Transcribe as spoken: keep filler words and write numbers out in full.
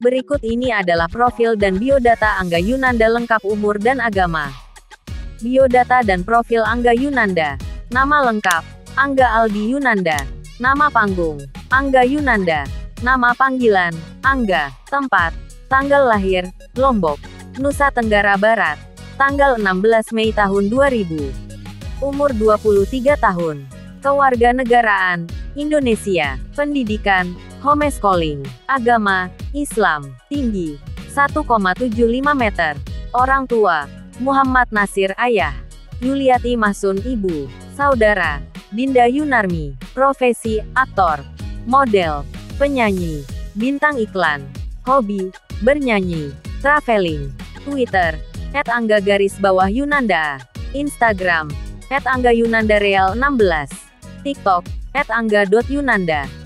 Berikut ini adalah profil dan biodata Angga Yunanda lengkap umur dan agama. Biodata dan profil Angga Yunanda. Nama lengkap, Angga Aldi Yunanda. Nama panggung, Angga Yunanda. Nama panggilan, Angga. Tempat, tanggal lahir, Lombok, Nusa Tenggara Barat. Tanggal enam belas Mei tahun dua ribu. Umur dua puluh tiga tahun. Kewarganegaraan, Indonesia. Pendidikan, homeschooling. Agama, Islam. Tinggi, satu koma tujuh lima meter. Orang tua, Muhammad Nasir ayah. Yuliati Mahsun ibu. Saudara, Dinda Yunarmi. Profesi, aktor, model, penyanyi, bintang iklan. Hobi, bernyanyi, traveling. Twitter, et angga garis bawah Yunanda. Instagram, et angga yunanda real enam belas. TikTok, et angga dot yunanda.